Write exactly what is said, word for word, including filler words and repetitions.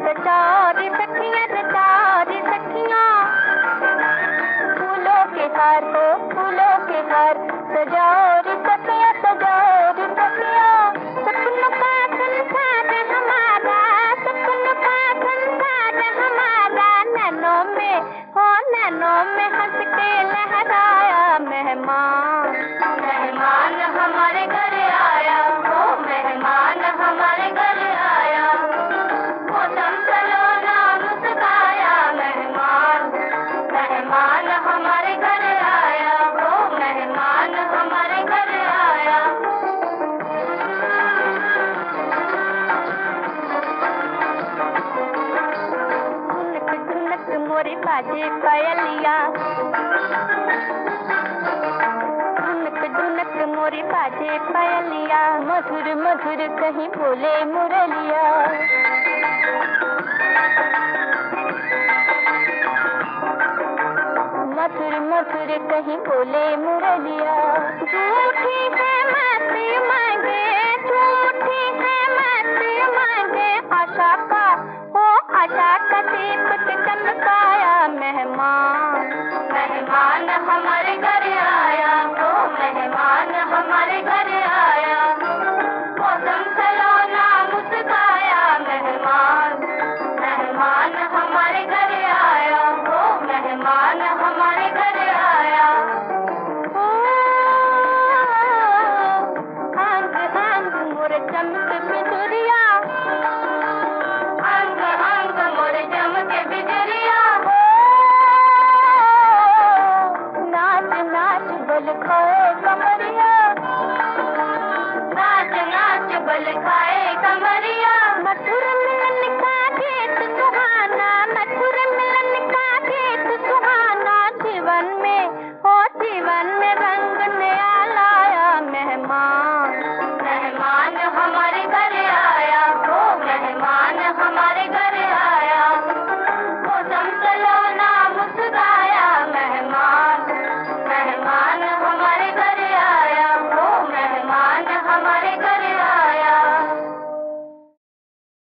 रचारी सखियाँ रचारी सखियाँ, फूलों के हार हो फूलों के हार, सजाओ रे सखियाँ सजाओ रे सखियाँ। सपनों का संसार हमारा, सपनों का संसार हमारा, नैनों में हो नैनों में हंस के लहराया मेहमान। मेहमान हमारे घर आया, हो मेहमान हमारे घर आया, मौसम सलोना मुस्काया मेहमान। मेहमान हमारे घर आया, हो मेहमान हमारे घर आया। धुनक धुनक मोरी बाजे पायलिया, धुनक धुनक मोरी बाजे पायलिया, मधुर मधुर कहीं बोले मुरलिया। मधुर मधुर कहीं बोले मुरलिया। झूठी है मस्ती मांगे, झूठी है मस्ती मांगे, आशा का हो आशा का दीपक चमकाया मेहमान। मेहमान हमारे घर आया, हो मेहमान हमारे घर आया, मौसम सलोना मुस्काया मेहमान। मेहमान हमारे घर आया, हो मेहमान हमारे घर आया। ओ अंग अंग मोर चमक बिजुरिया, अंग अंग मोर चमक बिजुरिया। हो नाच नाच बल खाए कमरिया, नाच नाच बल खाए कमरिया। मधुर मिलन का गीत सुहाना, मधुर मिलन का गीत सुहाना, जीवन में हो जीवन में रंग नया लाया मेहमान। मेहमान हमारे घर आया, हो मेहमान हमारे घर आया, मौसम सलोना मुस्काया मेहमान। मेहमान हमारे घर आया, हो मेहमान हमारे घर